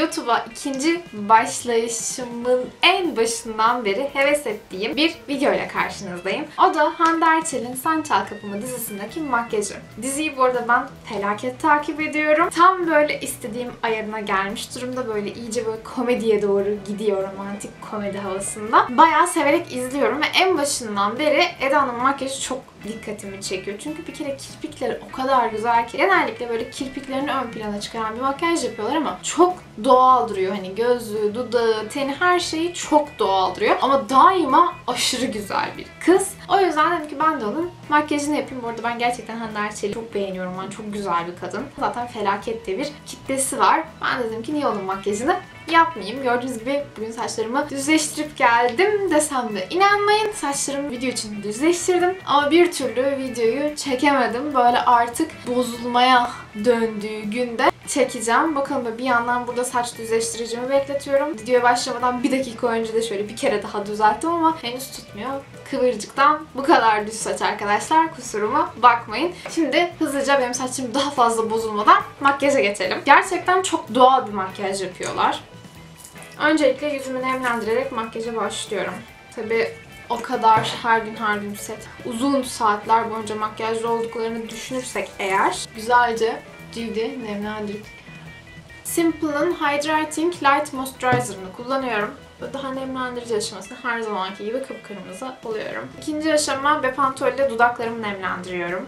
YouTube'a ikinci başlayışımın en başından beri heves ettiğim bir video ile karşınızdayım. O da Hande Erçel'in Sen Çal Kapımı dizisindeki makyajı. Diziyi bu arada ben felaket takip ediyorum. Tam böyle istediğim ayarına gelmiş durumda. Böyle iyice böyle komediye doğru gidiyor, romantik komedi havasında. Bayağı severek izliyorum ve en başından beri Eda'nın makyajı çok dikkatimi çekiyor. Çünkü bir kere kirpikleri o kadar güzel ki. Genellikle böyle kirpiklerini ön plana çıkaran bir makyaj yapıyorlar ama çok doğal duruyor. Hani gözü, dudağı, teni, her şeyi çok doğal duruyor. Ama daima aşırı güzel bir kız. O yüzden dedim ki ben de onun makyajını yapayım. Bu arada ben gerçekten Hande Erçel'i çok beğeniyorum. Yani çok güzel bir kadın. Zaten felaket de bir kitlesi var. Ben de dedim ki niye onun makyajını yapmayayım. Gördüğünüz gibi bugün saçlarımı düzleştirip geldim desem de inanmayın. Saçlarımı video için düzleştirdim. Ama bir türlü videoyu çekemedim. Böyle artık bozulmaya döndüğü günde çekeceğim. Bakalım, bir yandan burada saç düzleştiricimi bekletiyorum. Videoya başlamadan bir dakika önce de şöyle bir kere daha düzelttim ama henüz tutmuyor. Kıvırcıktan bu kadar düz saç arkadaşlar. Kusuruma bakmayın. Şimdi hızlıca benim saçım daha fazla bozulmadan makyaja geçelim. Gerçekten çok doğal bir makyaj yapıyorlar. Öncelikle yüzümü nemlendirerek makyaja başlıyorum. Tabii o kadar her gün set, uzun saatler boyunca makyajlı olduklarını düşünürsek eğer güzelce cildi nemlendirip Simple'ın Hydrating Light Moisturizer'ını kullanıyorum. Daha nemlendirici aşamasında her zamanki gibi kıpkırmızı oluyorum. İkinci aşama Bepantol ile dudaklarımı nemlendiriyorum.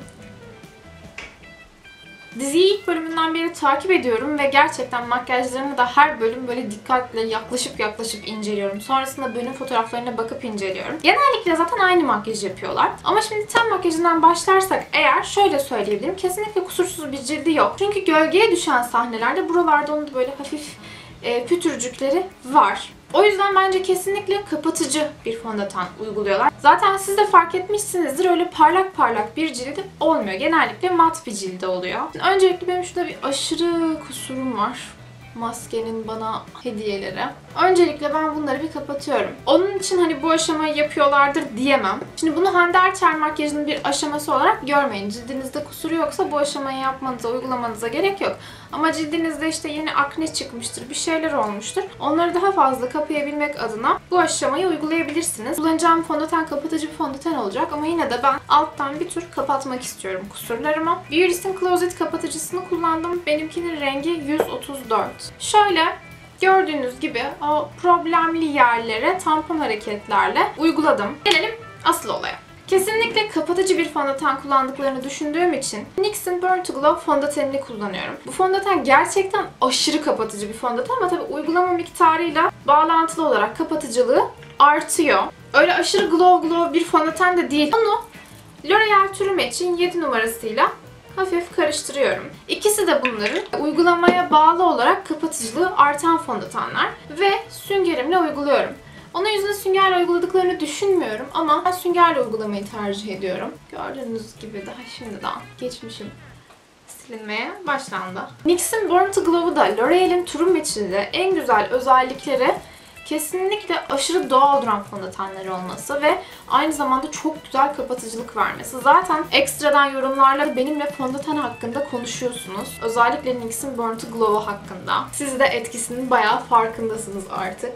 Diziyi ilk bölümünden beri takip ediyorum ve gerçekten makyajlarını da her bölüm böyle dikkatle yaklaşıp inceliyorum. Sonrasında bölüm fotoğraflarına bakıp inceliyorum. Genellikle zaten aynı makyaj yapıyorlar. Ama şimdi ten makyajından başlarsak eğer şöyle söyleyebilirim. Kesinlikle kusursuz bir cildi yok. Çünkü gölgeye düşen sahnelerde buralarda onun da böyle hafif pütürcükleri var. O yüzden bence kesinlikle kapatıcı bir fondöten uyguluyorlar. Zaten siz de fark etmişsinizdir, öyle parlak bir cildi olmuyor. Genellikle mat bir cildi oluyor. Öncelikle benim şurada bir aşırı kusurum var. Maskenin bana hediyeleri. Öncelikle ben bunları bir kapatıyorum. Onun için hani bu aşamayı yapıyorlardır diyemem. Şimdi bunu Hande Erçel makyajının bir aşaması olarak görmeyin. Cildinizde kusuru yoksa bu aşamayı yapmanıza, uygulamanıza gerek yok. Ama cildinizde işte yeni akne çıkmıştır, bir şeyler olmuştur. Onları daha fazla kapayabilmek adına bu aşamayı uygulayabilirsiniz. Kullanacağım fondöten kapatıcı bir fondöten olacak ama yine de ben alttan bir tur kapatmak istiyorum kusurlarımı. Beauty's'in Closet kapatıcısını kullandım. Benimkinin rengi 134. Şöyle gördüğünüz gibi o problemli yerlere tampon hareketlerle uyguladım. Gelelim asıl olaya. Kesinlikle kapatıcı bir fondöten kullandıklarını düşündüğüm için NYX'in Burn to Glow fondötenini kullanıyorum. Bu fondöten gerçekten aşırı kapatıcı bir fondöten ama tabii uygulama miktarıyla bağlantılı olarak kapatıcılığı artıyor. Öyle aşırı glow bir fondöten de değil. Onu L'Oreal True 7 numarasıyla hafif karıştırıyorum. İkisi de bunların uygulamaya bağlı olarak kapatıcılığı artan fondötenler ve süngerimle uyguluyorum. Onun yüzüne süngerle uyguladıklarını düşünmüyorum ama ben süngerle uygulamayı tercih ediyorum. Gördüğünüz gibi daha şimdiden geçmişim silinmeye başlandı. NYX'in Born to Glow'u da L'Oreal'in True Match'inde en güzel özellikleri kesinlikle aşırı doğal duran fondötenleri olması ve aynı zamanda çok güzel kapatıcılık vermesi. Zaten ekstradan yorumlarla benimle fondöten hakkında konuşuyorsunuz. Özellikle NYX'in Born to Glow'u hakkında. Siz de etkisinin bayağı farkındasınız artık.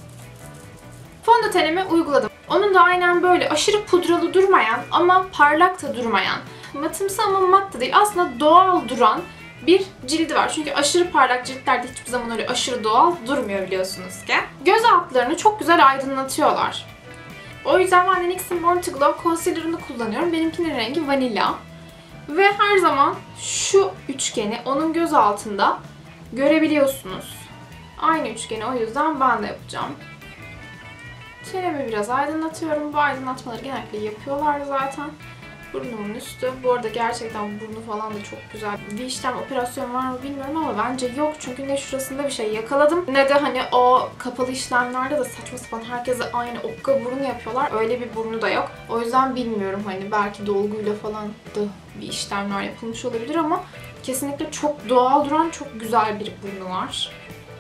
Fondötenimi uyguladım. Onun da aynen böyle aşırı pudralı durmayan ama parlak da durmayan, matımsı ama mat da değil, aslında doğal duran bir cildi var. Çünkü aşırı parlak ciltlerde hiçbir zaman öyle aşırı doğal durmuyor biliyorsunuz ki. Göz altlarını çok güzel aydınlatıyorlar. O yüzden ben de NYX'in Born to Glow concealer'ını kullanıyorum. Benimkinin rengi vanilya. Ve her zaman şu üçgeni onun göz altında görebiliyorsunuz. Aynı üçgeni o yüzden ben de yapacağım. Çenemi biraz aydınlatıyorum. Bu aydınlatmaları genellikle yapıyorlar zaten. Burnumun üstü. Bu arada gerçekten burnu falan da çok güzel. Bir işlem, operasyon var mı bilmiyorum ama bence yok. Çünkü ne şurasında bir şey yakaladım ne de hani o kapalı işlemlerde de saçma sapan herkese aynı okka burnu yapıyorlar. Öyle bir burnu da yok. O yüzden bilmiyorum, hani belki dolguyla falan da bir işlemler yapılmış olabilir ama kesinlikle çok doğal duran, çok güzel bir burnu var.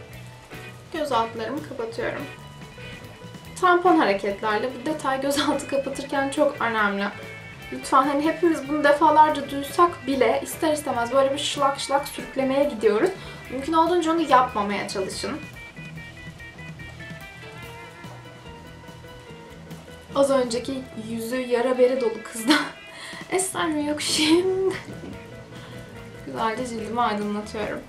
Göz altlarımı kapatıyorum. Tampon hareketlerle, bu detay gözaltı kapatırken çok önemli. Lütfen, hani hepimiz bunu defalarca duysak bile ister istemez böyle bir şılak şılak sürüklemeye gidiyoruz. Mümkün olduğunca onu yapmamaya çalışın. Az önceki yüzü yara bere dolu kızdan eser mi yok şimdi? Güzelce cildimi aydınlatıyorum.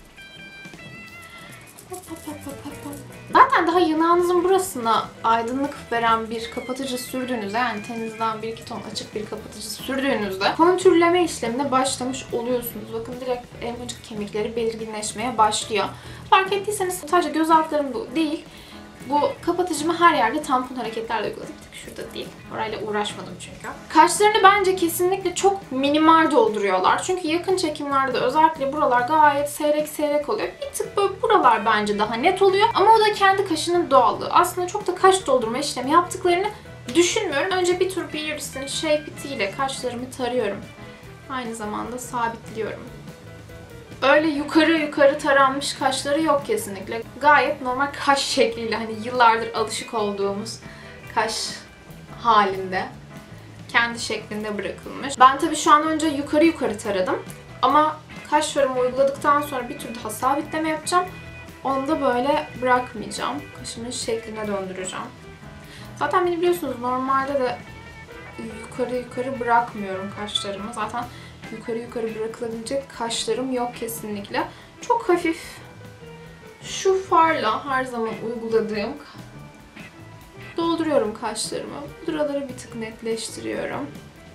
Zaten daha yanağınızın burasına aydınlık veren bir kapatıcı sürdüğünüzde, yani tenizden 1-2 ton açık bir kapatıcı sürdüğünüzde kontürleme işlemine başlamış oluyorsunuz. Bakın direkt elmacık kemikleri belirginleşmeye başlıyor. Fark ettiyseniz sadece göz altlarım bu değil. Bu kapatıcımı her yerde tampon hareketlerle uyguladım. Şurada değil. Orayla uğraşmadım çünkü. Kaşlarını bence kesinlikle çok minimal dolduruyorlar. Çünkü yakın çekimlerde özellikle buralar gayet seyrek seyrek oluyor. Bir tık böyle buralar bence daha net oluyor. Ama o da kendi kaşının doğallığı. Aslında çok da kaş doldurma işlemi yaptıklarını düşünmüyorum. Önce bir tur Beauty's'in Shape It ile kaşlarımı tarıyorum. Aynı zamanda sabitliyorum. Öyle yukarı yukarı taranmış kaşları yok kesinlikle. Gayet normal kaş şekliyle, hani yıllardır alışık olduğumuz kaş halinde. Kendi şeklinde bırakılmış. Ben tabii şu an önce yukarı yukarı taradım. Ama kaş farımı uyguladıktan sonra bir tur daha sabitleme yapacağım. Onu da böyle bırakmayacağım. Kaşımın şekline döndüreceğim. Zaten beni biliyorsunuz, normalde de yukarı yukarı bırakmıyorum kaşlarımı. Zaten yukarı yukarı bırakılabilecek kaşlarım yok kesinlikle. Çok hafif şu farla her zaman uyguladığım dolduruyorum kaşlarımı. Buraları bir tık netleştiriyorum.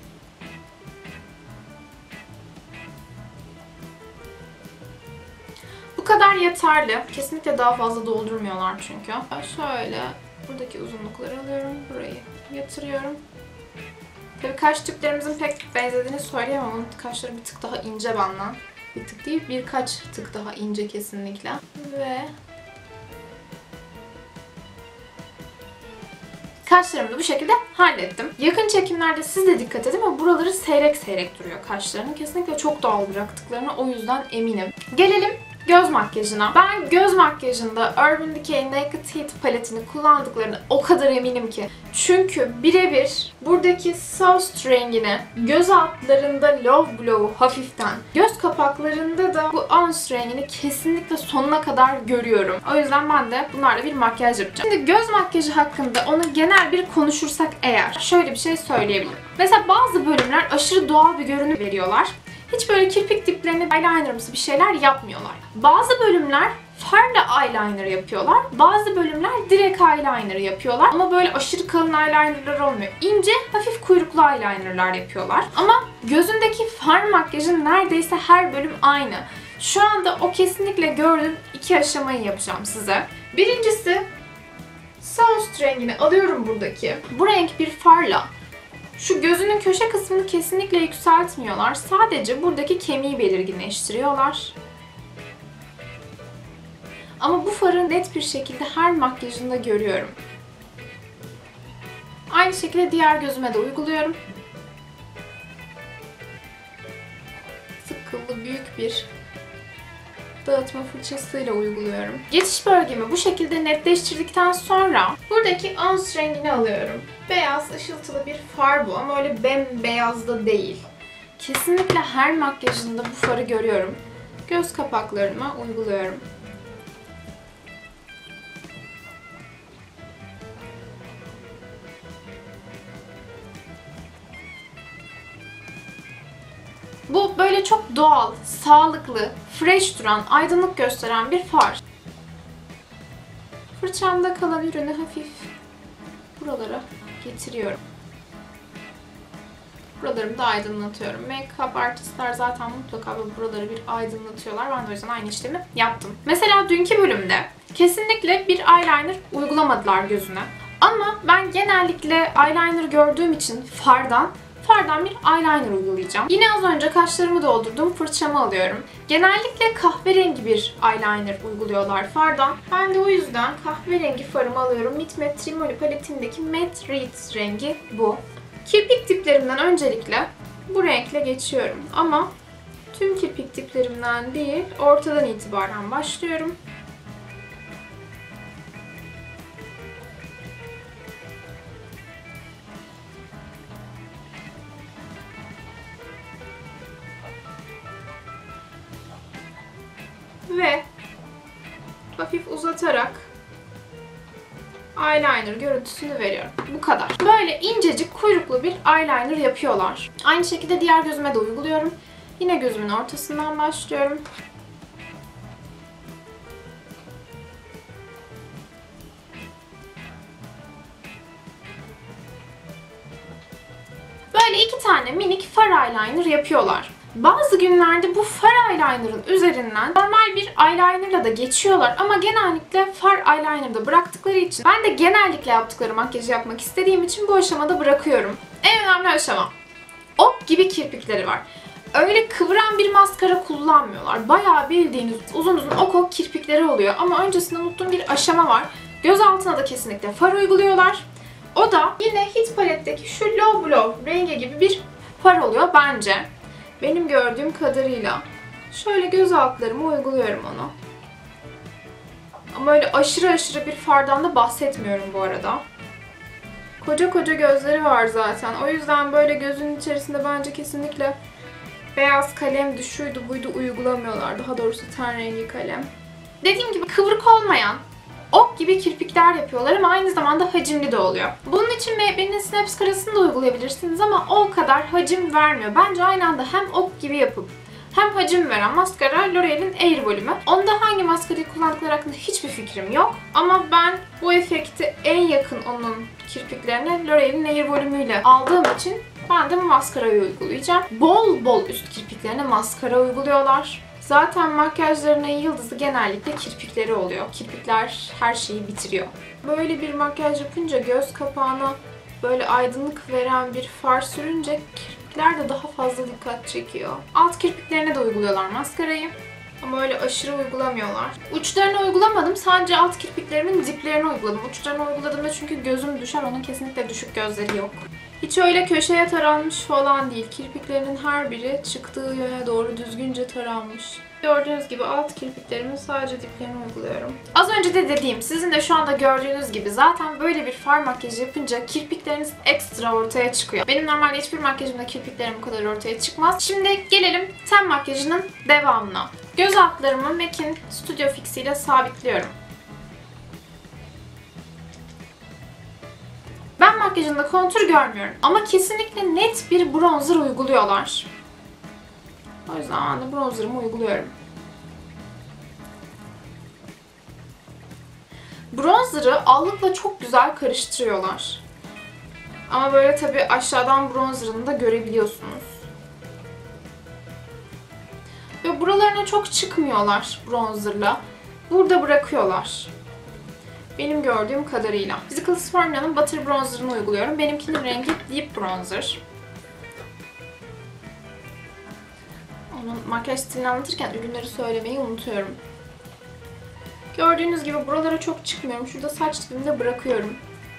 Bu kadar yeterli. Kesinlikle daha fazla doldurmuyorlar çünkü. Şöyle buradaki uzunlukları alıyorum. Burayı yatırıyorum. Tabii kaş tüplerimizin pek benzediğini söyleyemem. Onun kaşları bir tık daha ince benden. Bir tık değil, birkaç tık daha ince kesinlikle. Ve kaşlarımı da bu şekilde hallettim. Yakın çekimlerde siz de dikkat edin ama buraları seyrek seyrek duruyor kaşlarının. Kesinlikle çok doğal bıraktıklarına o yüzden eminim. Gelelim göz makyajına. Ben göz makyajında Urban Decay Naked Heat paletini kullandıklarına o kadar eminim ki. Çünkü birebir buradaki Soft rengini göz altlarında Love Glow hafiften, göz kapaklarında da bu Ons rengini kesinlikle sonuna kadar görüyorum. O yüzden ben de bunlarla bir makyaj yapacağım. Şimdi göz makyajı hakkında onu genel bir konuşursak eğer şöyle bir şey söyleyebilirim. Mesela bazı bölümler aşırı doğal bir görünüm veriyorlar. Hiç böyle kirpik diplerini eyelinerımsı bir şeyler yapmıyorlar. Bazı bölümler farla eyeliner yapıyorlar. Bazı bölümler direkt eyeliner yapıyorlar. Ama böyle aşırı kalın eyelinerlar olmuyor. İnce, hafif kuyruklu eyelinerlar yapıyorlar. Ama gözündeki far makyajın neredeyse her bölüm aynı. Şu anda o kesinlikle gördüğüm iki aşamayı yapacağım size. Birincisi, Soft rengini alıyorum buradaki. Bu renk bir farla. Şu gözünün köşe kısmını kesinlikle yükseltmiyorlar. Sadece buradaki kemiği belirginleştiriyorlar. Ama bu farı net bir şekilde her makyajında görüyorum. Aynı şekilde diğer gözüme de uyguluyorum. Sıkılı büyük bir dağıtma fırçasıyla uyguluyorum. Geçiş bölgemi bu şekilde netleştirdikten sonra buradaki Ons rengini alıyorum. Beyaz, ışıltılı bir far bu ama öyle bembeyaz da değil. Kesinlikle her makyajında bu farı görüyorum. Göz kapaklarıma uyguluyorum. Bu böyle çok doğal, sağlıklı, fresh duran, aydınlık gösteren bir far. Fırçamda kalan ürünü hafif buralara getiriyorum. Buralarımı da aydınlatıyorum. Make-up artistler zaten mutlaka buraları bir aydınlatıyorlar. Ben de o yüzden aynı işlemi yaptım. Mesela dünkü bölümde kesinlikle bir eyeliner uygulamadılar gözüne. Ama ben genellikle eyeliner gördüğüm için fardan bir eyeliner uygulayacağım. Yine az önce kaşlarımı doldurdum, fırçamı alıyorum. Genellikle kahverengi bir eyeliner uyguluyorlar fardan. Ben de o yüzden kahverengi farımı alıyorum. Meet Matrimony paletindeki Matte Red rengi bu. Kirpik diplerimden öncelikle bu renkle geçiyorum. Ama tüm kirpik diplerimden değil, ortadan itibaren başlıyorum. ve hafif uzatarak eyeliner görüntüsünü veriyorum. Bu kadar. Böyle incecik kuyruklu bir eyeliner yapıyorlar. Aynı şekilde diğer gözüme de uyguluyorum. Yine gözümün ortasından başlıyorum. Böyle 2 tane minik far eyeliner yapıyorlar. Bazı günlerde bu far eyeliner'ın üzerinden normal bir eyeliner'la da geçiyorlar ama genellikle far eyeliner'da bıraktıkları için ben de genellikle yaptıkları makyajı yapmak istediğim için bu aşamada bırakıyorum. En önemli aşama. Ok gibi kirpikleri var. Öyle kıvıran bir maskara kullanmıyorlar. Bayağı bildiğiniz uzun uzun ok kirpikleri oluyor ama öncesinde unuttuğum bir aşama var. Göz altına da kesinlikle far uyguluyorlar. O da yine Hit paletteki şu Low Blow rengi gibi bir far oluyor bence. Benim gördüğüm kadarıyla. Şöyle göz altlarıma uyguluyorum onu. Ama öyle aşırı bir fardan da bahsetmiyorum bu arada. Koca koca gözleri var zaten. O yüzden böyle gözünün içerisinde bence kesinlikle beyaz kalem şuydu buydu uygulamıyorlar. Daha doğrusu ten rengi kalem. Dediğim gibi kıvrık olmayan, ok gibi kirpikler yapıyorlar ama aynı zamanda hacimli de oluyor. Bunun için Maybelline'in Snap Scara'sını da uygulayabilirsiniz ama o kadar hacim vermiyor. Bence aynı anda hem ok gibi yapıp hem hacim veren maskara L'Oreal'in Air Volume'u. Onda hangi maskarayı kullandıkları hakkında hiçbir fikrim yok. Ama ben bu efekti en yakın onun kirpiklerine L'Oreal'in Air Volume'üyle aldığım için ben de bu maskarayı uygulayacağım. Bol bol üst kirpiklerine maskara uyguluyorlar. Zaten makyajlarının yıldızı genellikle kirpikleri oluyor. Kirpikler her şeyi bitiriyor. Böyle bir makyaj yapınca göz kapağına böyle aydınlık veren bir far sürünce kirpikler de daha fazla dikkat çekiyor. Alt kirpiklerine de uyguluyorlar maskarayı. Ama öyle aşırı uygulamıyorlar. Uçlarını uygulamadım. Sadece alt kirpiklerimin diplerini uyguladım. Uçlarını uyguladığımda çünkü gözüm düşer. Onun kesinlikle düşük gözleri yok. Hiç öyle köşeye taranmış falan değil. Kirpiklerinin her biri çıktığı yöne doğru düzgünce taranmış. Gördüğünüz gibi alt kirpiklerimin sadece diplerini uyguluyorum. Az önce de dediğim, sizin de şu anda gördüğünüz gibi zaten böyle bir far makyajı yapınca kirpikleriniz ekstra ortaya çıkıyor. Benim normalde hiçbir makyajımda kirpiklerim bu kadar ortaya çıkmaz. Şimdi gelelim ten makyajının devamına. Göz altlarımı MAC'in Studio Fix ile sabitliyorum. Ben makyajında kontür görmüyorum ama kesinlikle net bir bronzer uyguluyorlar. O yüzden ben de bronzerımı uyguluyorum. Bronzer'ı allıkla çok güzel karıştırıyorlar. Ama böyle tabii aşağıdan bronzerını da görebiliyorsunuz. Ve buralarına çok çıkmıyorlar bronzerla. Burada bırakıyorlar. Benim gördüğüm kadarıyla. Physicals Formula'nın Butter Bronzer'ını uyguluyorum. Benimkinin rengi Deep Bronzer. Onun makyaj stilini anlatırken ürünleri söylemeyi unutuyorum. Gördüğünüz gibi buralara çok çıkmıyorum. Şurada saç dibimde bırakıyorum.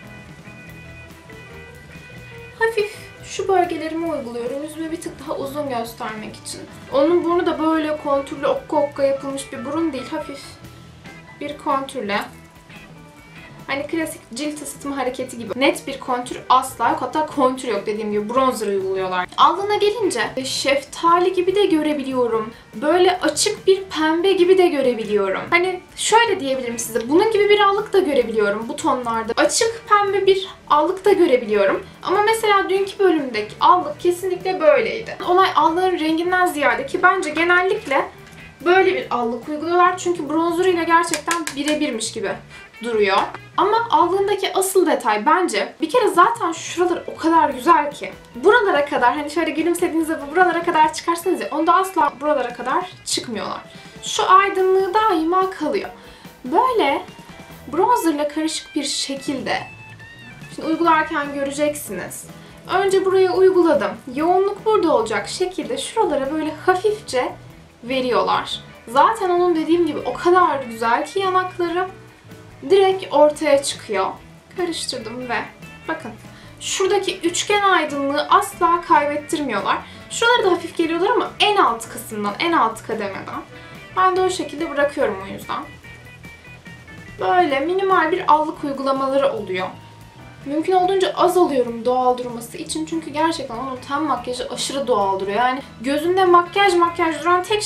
Hafif şu bölgelerimi uyguluyorum. Yüzümü bir tık daha uzun göstermek için. Onun burnu da böyle kontürlü okka yapılmış bir burun değil. Hafif bir kontürle. Hani klasik cilt ısıtma hareketi gibi. Net bir kontür asla yok. Hatta kontür yok, dediğim gibi bronzer uyguluyorlar. Alnına gelince şeftali gibi de görebiliyorum. Böyle açık bir pembe gibi de görebiliyorum. Hani şöyle diyebilirim size. Bunun gibi bir allık da görebiliyorum bu tonlarda. Açık pembe bir allık da görebiliyorum. Ama mesela dünkü bölümdeki allık kesinlikle böyleydi. Olay allığın renginden ziyade ki bence genellikle böyle bir allık uyguluyorlar. Çünkü bronzer ile gerçekten birebirmiş gibi duruyor. Ama allığındaki asıl detay bence bir kere zaten şuralar o kadar güzel ki. Buralara kadar hani şöyle gülümsediğinizde buralara kadar çıkarsanız ya onda asla buralara kadar çıkmıyorlar. Şu aydınlığı daima kalıyor. Böyle bronzerla karışık bir şekilde şimdi uygularken göreceksiniz. Önce buraya uyguladım. Yoğunluk burada olacak şekilde şuralara böyle hafifçe veriyorlar. Zaten onun dediğim gibi o kadar güzel ki yanakları direkt ortaya çıkıyor. Karıştırdım ve bakın şuradaki üçgen aydınlığı asla kaybettirmiyorlar. Şuraları da hafif geliyorlar ama en alt kısımdan, en alt kademeden. Ben de o şekilde bırakıyorum o yüzden. Böyle minimal bir allık uygulamaları oluyor. Mümkün olduğunca az alıyorum doğal durması için çünkü gerçekten onun ten makyajı aşırı doğal duruyor. Yani gözünde makyaj duran tek şey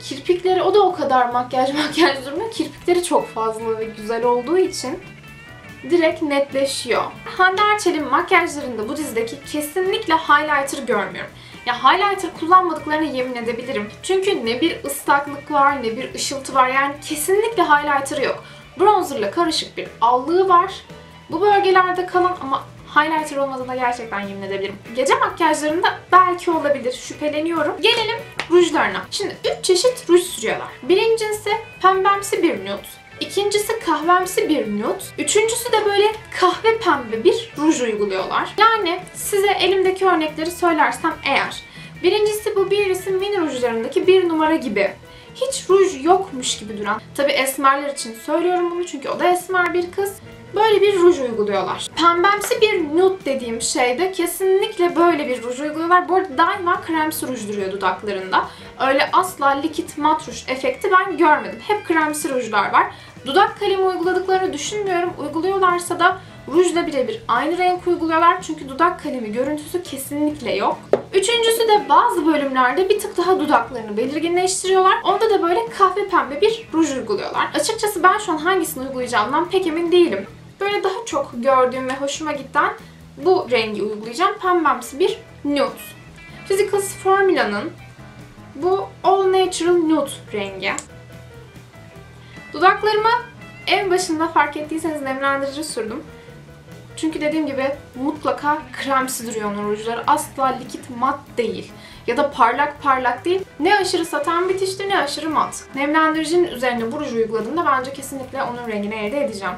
Kirpikleri, o da o kadar makyaj durmuyor. Kirpikleri çok fazla ve güzel olduğu için direkt netleşiyor. Hande Erçel'in makyajlarında bu dizideki kesinlikle highlighter görmüyorum. Ya highlighter kullanmadıklarını yemin edebilirim. Çünkü ne bir ıslaklık var ne bir ışıltı var. Yani kesinlikle highlighter yok. Bronzerla karışık bir allığı var. Bu bölgelerde kalan ama highlighter olmadığına gerçekten yemin edebilirim. Gece makyajlarında belki olabilir, şüpheleniyorum. Gelelim rujlarına. Şimdi 3 çeşit ruj sürüyorlar. Birincisi pembemsi bir nude. İkincisi kahvemsi bir nude. Üçüncüsü de böyle kahve pembe bir ruj uyguluyorlar. Yani size elimdeki örnekleri söylersem eğer. Birincisi bu bir isim mini rujlarındaki bir numara gibi. Hiç ruj yokmuş gibi duran. Tabi esmerler için söylüyorum bunu çünkü o da esmer bir kız. Böyle bir ruj uyguluyorlar. Pembemsi bir nude dediğim şeyde kesinlikle böyle bir ruj uyguluyorlar. Bu arada daima kremsi ruj duruyor dudaklarında. Öyle asla likit mat ruj efekti ben görmedim. Hep kremsi rujlar var. Dudak kalemi uyguladıklarını düşünmüyorum. Uyguluyorlarsa da rujla birebir aynı renk uyguluyorlar. Çünkü dudak kalemi görüntüsü kesinlikle yok. Üçüncüsü de bazı bölümlerde bir tık daha dudaklarını belirginleştiriyorlar. Onda da böyle kahve pembe bir ruj uyguluyorlar. Açıkçası ben şu an hangisini uygulayacağımdan pek emin değilim. Böyle daha çok gördüğüm ve hoşuma giden bu rengi uygulayacağım. Pembemsi bir nude. Physicals Formula'nın bu All Natural Nude rengi. Dudaklarıma en başında fark ettiyseniz nemlendirici sürdüm. Çünkü dediğim gibi mutlaka kremsi duruyor onun rujları. Asla likit mat değil. Ya da parlak değil. Ne aşırı saten bitişli ne aşırı mat. Nemlendiricinin üzerine bu ruju uyguladığımda bence kesinlikle onun rengini elde edeceğim.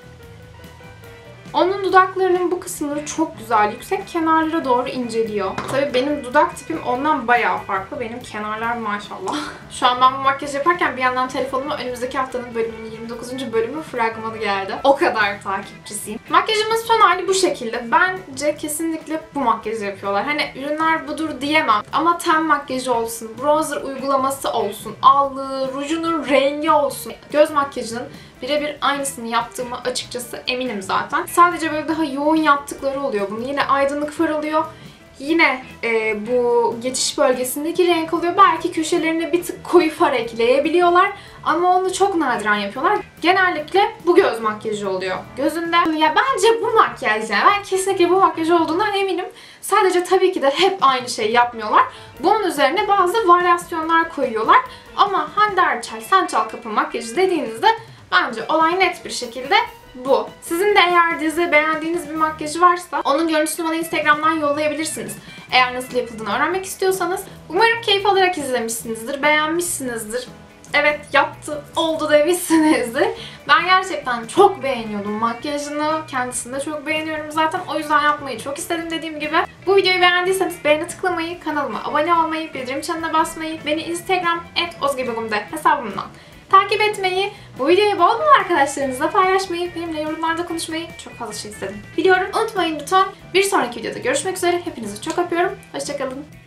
Onun dudaklarının bu kısımları çok güzel, yüksek kenarlara doğru inceliyor. Tabii benim dudak tipim ondan bayağı farklı. Benim kenarlar maşallah. Şu an ben bu makyaj yaparken bir yandan telefonuma önümüzdeki haftanın bölümünün 29. bölümü fragmanı geldi. O kadar takipçisiyim. Makyajımın son hali bu şekilde. Bence kesinlikle bu makyajı yapıyorlar. Hani ürünler budur diyemem ama ten makyajı olsun, bronzer uygulaması olsun, allığı, rujunun rengi olsun, göz makyajının birebir aynısını yaptığımı açıkçası eminim zaten. Sadece böyle daha yoğun yaptıkları oluyor bunu. Yine aydınlık far oluyor. Yine bu geçiş bölgesindeki renk oluyor. Belki köşelerine bir tık koyu far ekleyebiliyorlar. Ama onu çok nadiren yapıyorlar. Genellikle bu göz makyajı oluyor gözünde. Ya bence bu makyaj yani. Ben kesinlikle bu makyaj olduğundan eminim. Sadece tabii ki de hep aynı şeyi yapmıyorlar. Bunun üzerine bazı varyasyonlar koyuyorlar. Ama Hande Erçel, Sen Çal Kapı makyajı dediğinizde bence olay net bir şekilde bu. Sizin de eğer dizi beğendiğiniz bir makyajı varsa onun görüntüsünü bana Instagram'dan yollayabilirsiniz. Eğer nasıl yapıldığını öğrenmek istiyorsanız. Umarım keyif alarak izlemişsinizdir, beğenmişsinizdir. Evet yaptı, oldu demişsinizdir. Ben gerçekten çok beğeniyordum makyajını. Kendisini de çok beğeniyorum zaten. O yüzden yapmayı çok istedim dediğim gibi. Bu videoyu beğendiyseniz beğeni tıklamayı, kanalıma abone olmayı, bildirim çanına basmayı, beni Instagram @ozgebegum'da hesabımdan takip etmeyi, bu videoyu bol bol arkadaşlarınızla paylaşmayı, benimle yorumlarda konuşmayı çok fazla istedim. Biliyorum, unutmayın lütfen. Bir sonraki videoda görüşmek üzere. Hepinizi çok öpüyorum. Hoşça kalın.